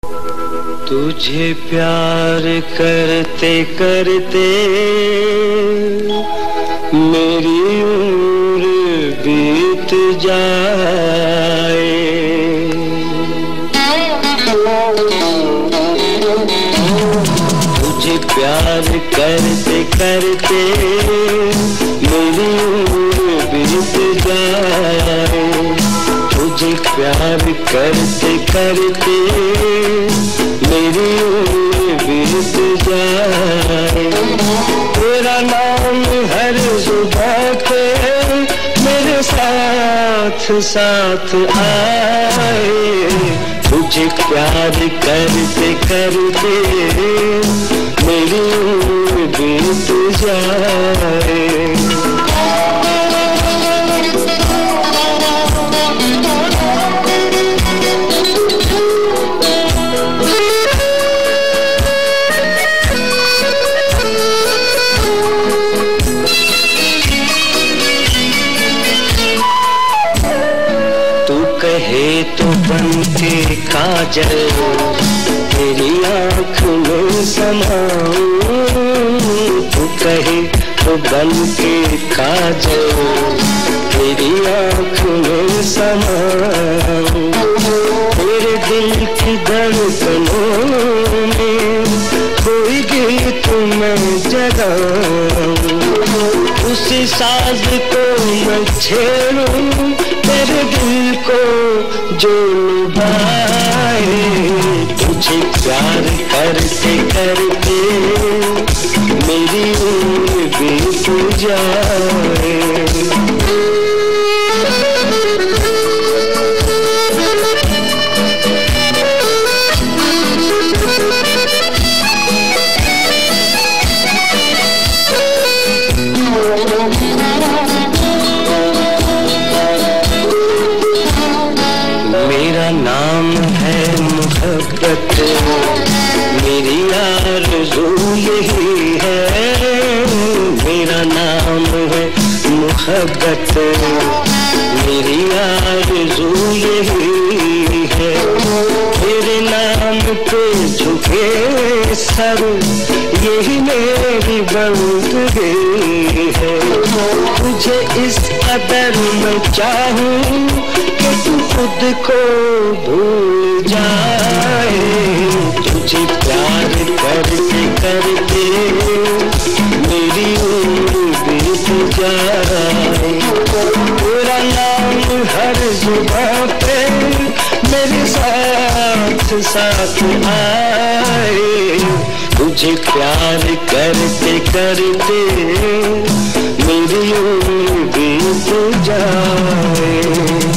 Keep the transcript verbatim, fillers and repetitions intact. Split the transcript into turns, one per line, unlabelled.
तुझे प्यार करते करते मेरी उम्र बीत जाए। तुझे प्यार करते करते मेरी उम्र बीत जाए। तुझे प्यार करते करते मेरी उम्र बीत जाए। तेरा नाम हर जुबां पे मेरे साथ साथ आए। तुझे प्यार करते करते मेरी उम्र बीत जाए। कहे तो बन के काजल तेरी आँख में समाऊं। तू कहे तो बन के काजल तेरी आँख में समाऊं। तेरे दिल की धड़कनों में कोई गीत मैं जगाऊं। उसी साज को मैं छेड़ूं तेरे दिल को जो लुभाए। तुझे प्यार करते करते मेरी उम्र बीत जाए। मेरा नाम है मोहब्बत, मेरी आरज़ू यही है। मेरा नाम है मोहब्बत, मेरी आरज़ू यही है। तेरे नाम पे झुके सर यही मेरी बंदगी है। तुझे इस कदर मैं चाहूं कि तू खुद को भूल जाए। तुझे प्यार करते करते मेरी उम्र बीत जाए। तेरा नाम हर जुबां पे मेरे साथ साथ आए। तुझे प्यार करते करते मेरी उम्र बीत जाए।